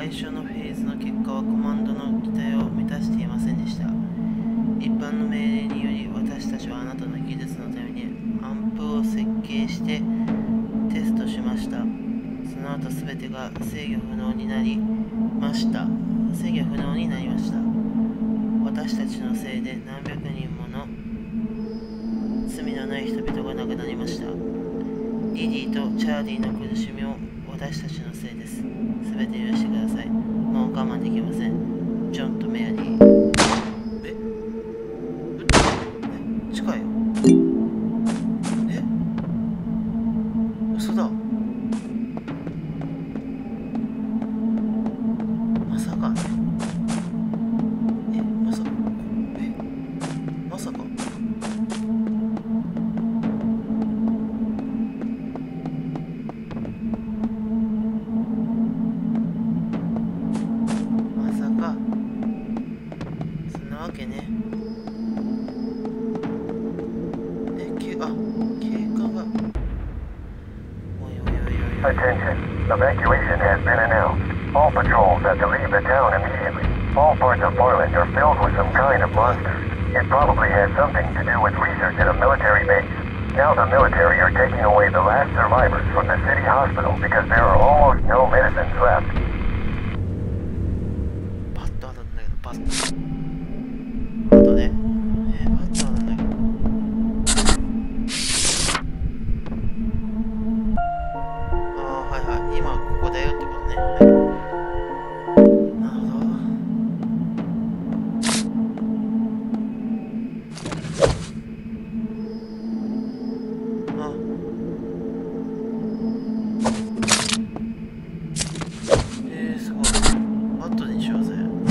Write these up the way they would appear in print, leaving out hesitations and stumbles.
最初のフェーズの結果はコマンドの期待を満たしていませんでした。一般の命令により私たちはあなたの技術のためにアンプを設計してテストしました。その後すべてが制御不能になりました。私たちのせいで何百人もの罪のない人々が亡くなりました。リリーとチャーリーの苦しみを私たちのせいです。すべて許してください。もう我慢できません。ジョンとメアリー。近いよ。嘘だ。まさかね。まさかそんなわけね。警官が。 Attention. Evacuation has been announced. All patrols have to leave the town immediately. All parts of Portland are filled with some kind of monsters. It probably has something to do with research at a military base. Now the military are taking away the last survivors from the city hospital because there are almost no medicines left. バットあるんだけど、バットね。バットあるんだけど。今ここだよってことね。なるほど。すごい。バットにしようぜ。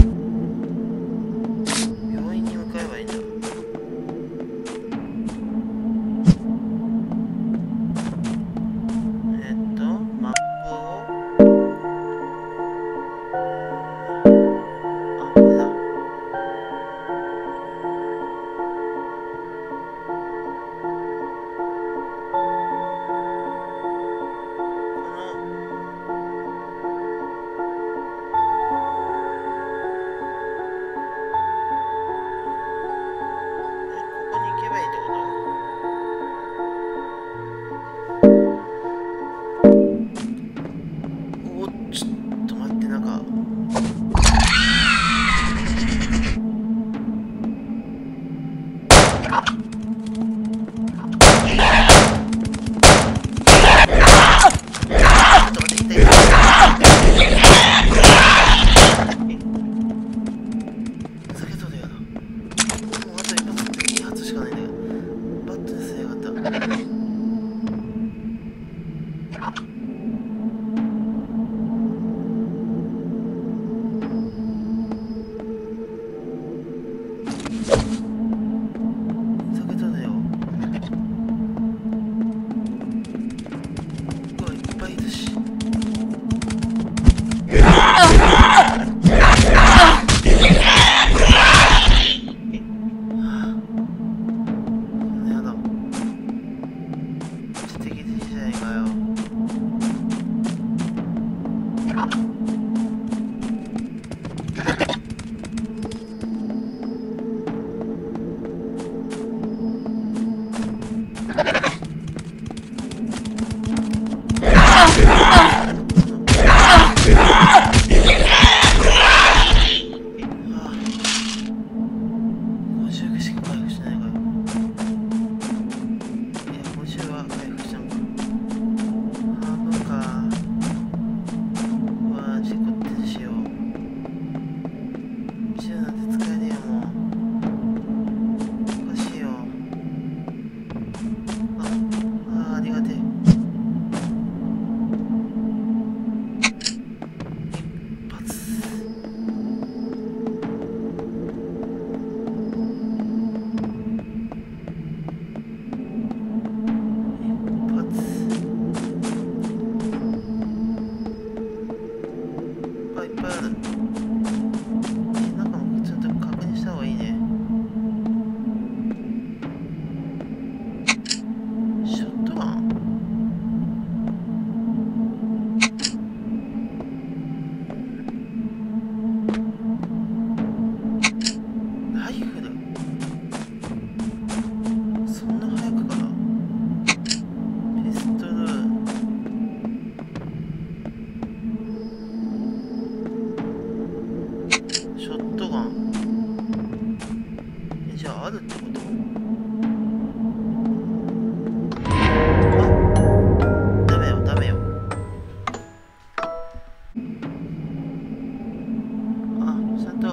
病院に向かえばいいんだ。マップをこれだ。ここに行けばいいってこと？ちょっと待って、なんか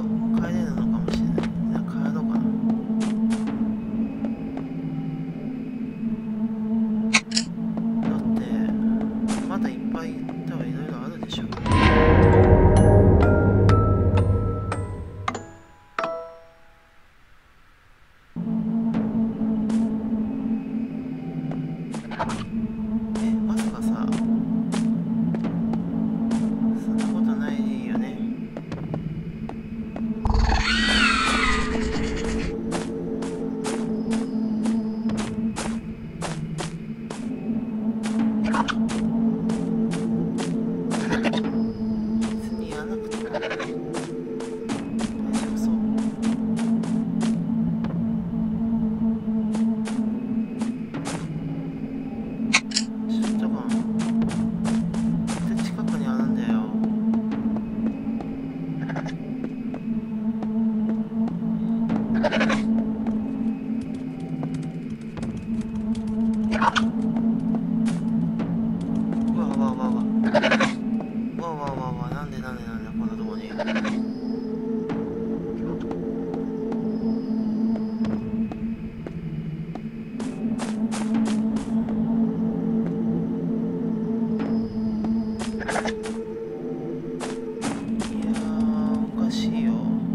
帰れるのかもしれない。じゃあ帰ろうかな。だってまだいっぱい多分いろいろあるでしょ。まさかさ、そんなことないよね。別にやらなくても大丈夫そう。ショットガンって近くにあるんだよ。うわうわうわうわうわうわうわうわ、なんでこんなとこに。いやー、おかしいよ。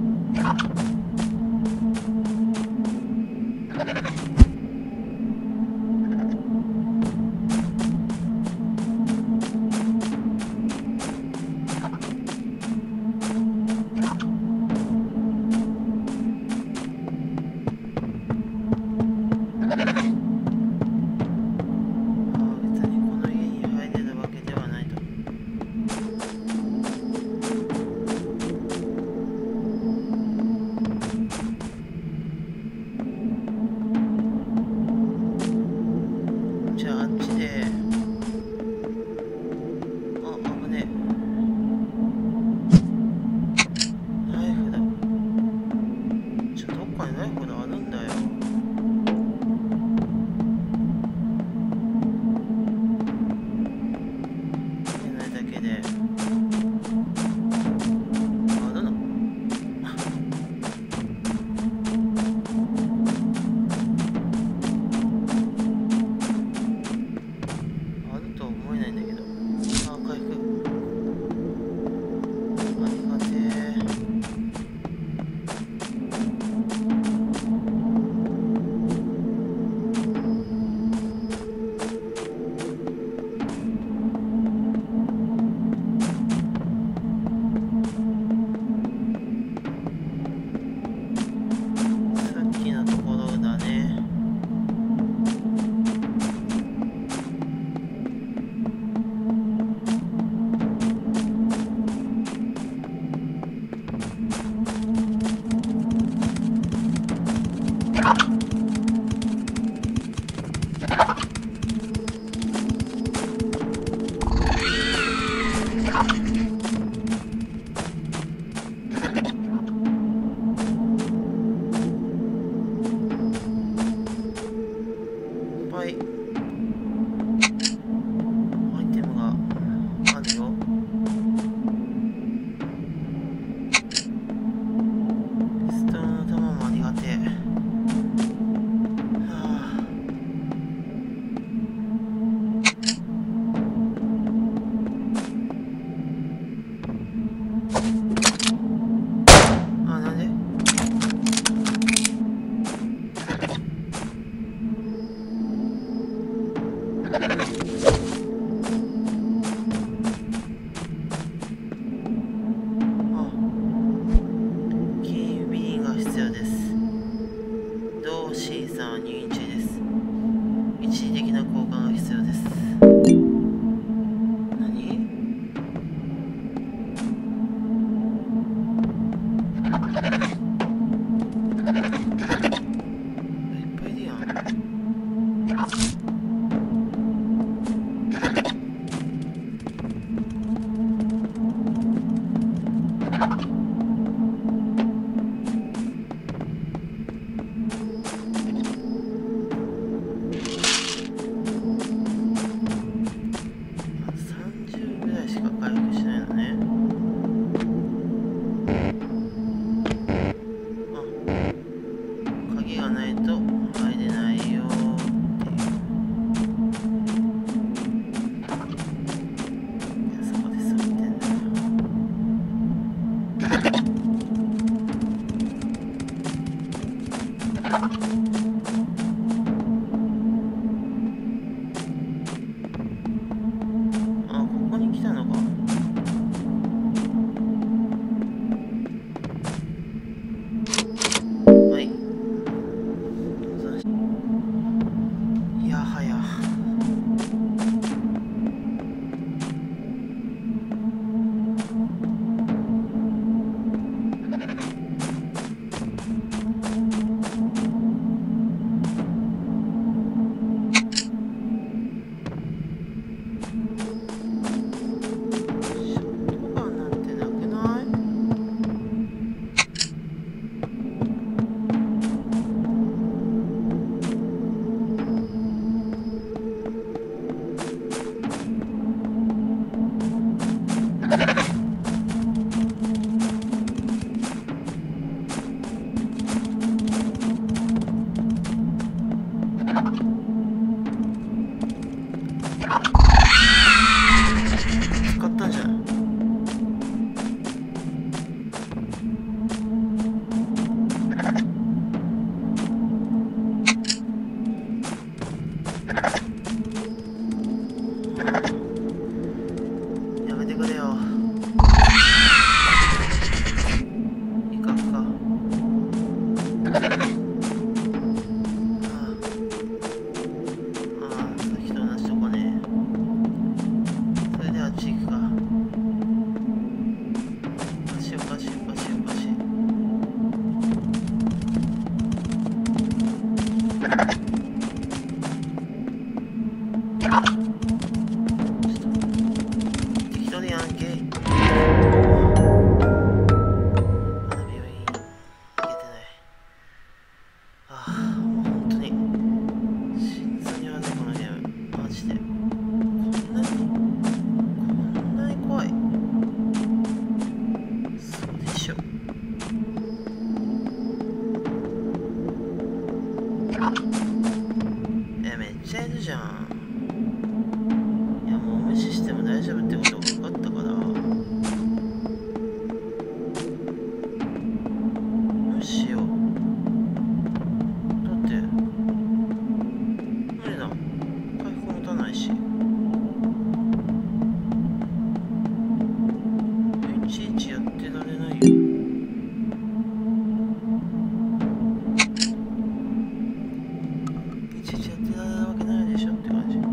別にこの家に入れるわけではないと。じゃああっちで、あ、危ねえ。ナイフだ。どっかにナイフがあるんだよ。見えないだけで。あるの？あるとは思えないんだけど。あ、回復。ありがてえ。さっきのところだね。いっぱいアイテムがあるよ。ピストルの弾もありがてえ。はあ、なんで？警備員が必要です。同 C さんは入院中です。一時的な交換が必要です。何？いっぱいいるやん。30ぐらいしか回復しないのね。 まだ病院行けてない。ああ、もう本当に心臓に悪いこのゲーム。マジでこんなに怖い。そうでしょ。めっちゃいるじゃん。いや、もう無視しても大丈夫ってことが分かったから無視しよう。だって無理だ、回復持たないし。いちいちやってられないよ。いちいちやってられるわけないでしょって感じ。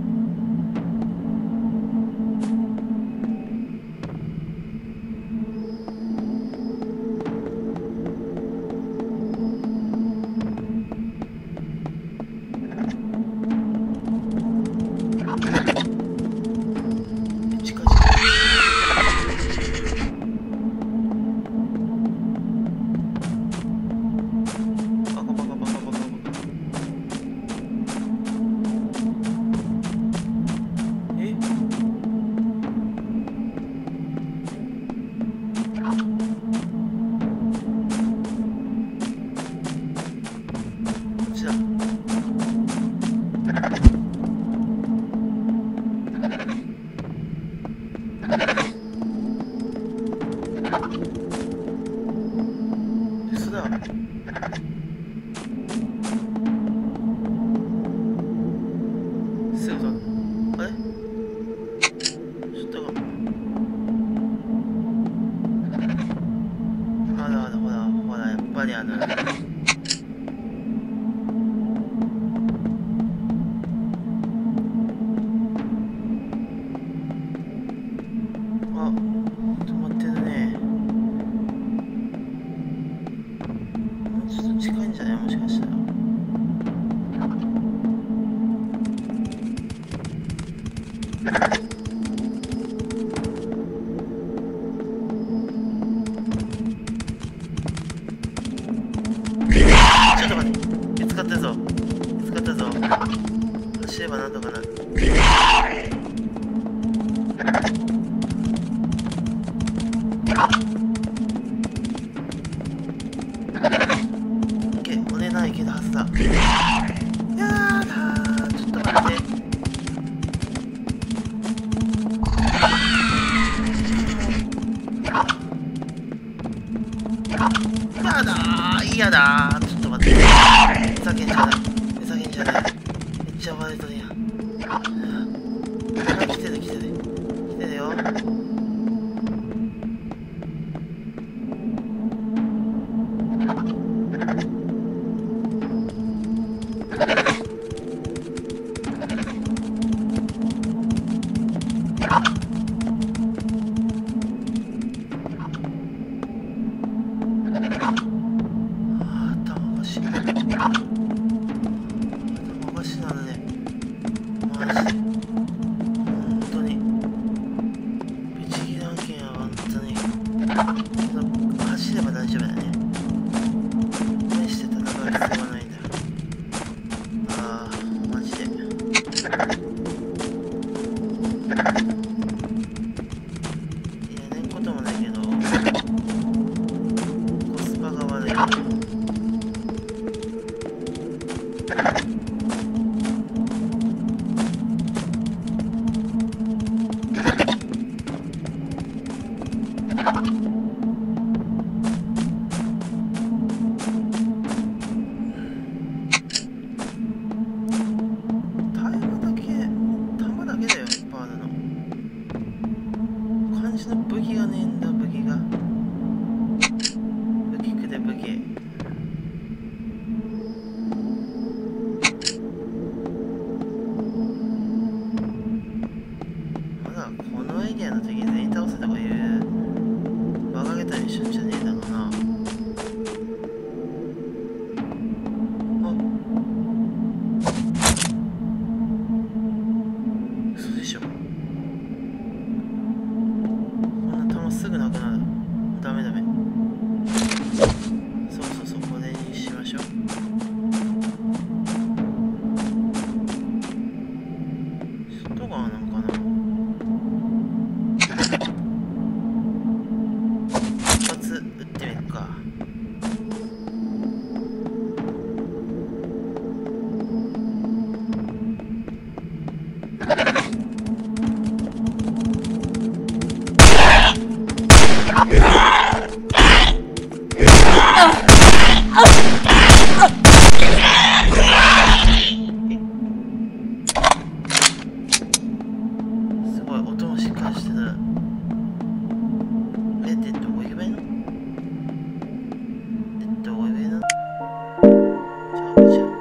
走ればなんとかなる。オッケー、お値段いけるはずだ。やだー、ちょっと待って。やだー、嫌だー、ちょっと待って。ふざけんじゃない、ふざけんじゃない。めっちゃ暴れとるやん。来てる来てる来てるよ。走れば大丈夫だね。無理して戦う必要はないんだ。ああ、マジで。やれんこともないけど、コスパが悪い。武器がねえんだ、武器が。武器くれ、武器。まだこのエリアの敵全員倒せとかいう馬鹿げたりしちゃんじゃねえだろうな。嘘でしょ。こんすぐなくなる。ダメダメ。そうそうそう、これにしましょう。外側なんかな。一発撃ってみるか。すごい、音もしっかりしてる。で、どこ行けばいいの？どこ行けばいいの？じゃあ、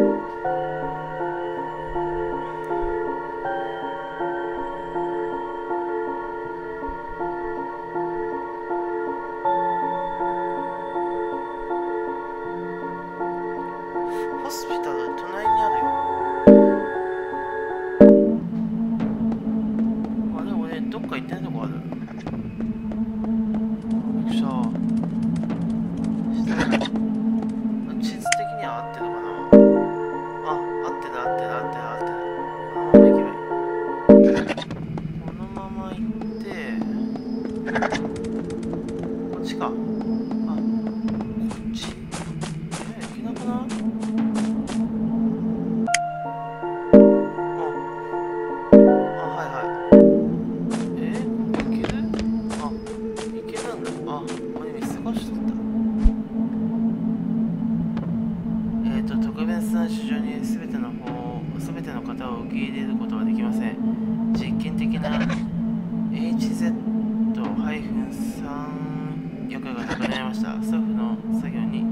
ホスピタル隣にあるよ。あれ、俺どっか行ってないとこある？びっくりした。地図的には合ってるかな。あ、合ってる合ってる合ってる合ってる。このまま行けばいい。このまま行ってこっちか。あ、こっち。行けなくない？はいはい。いける？あ、いけるんだ。あ、俺見過ごしとった。特別な市場に全ての方を受け入れることはできません。実験的な HZ-3 役がなくなりました。スタッフの作業に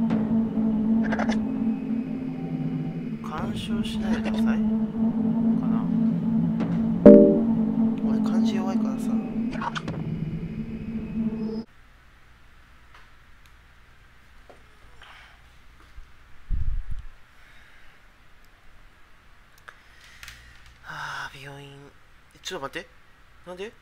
干渉しないでくださいかな。俺漢字弱いからさ。病院。ちょっと待って。なんで？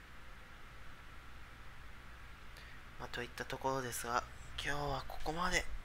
といったところですが、今日はここまで。